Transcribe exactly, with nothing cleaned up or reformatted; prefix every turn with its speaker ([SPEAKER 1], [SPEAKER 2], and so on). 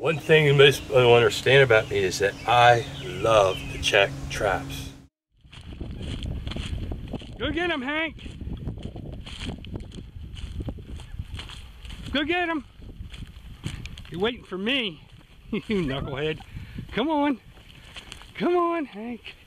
[SPEAKER 1] One thing most people don't understand about me is that I love to check traps.
[SPEAKER 2] Go get him, Hank. Go get him. You're waiting for me, you knucklehead. Come on. Come on, Hank.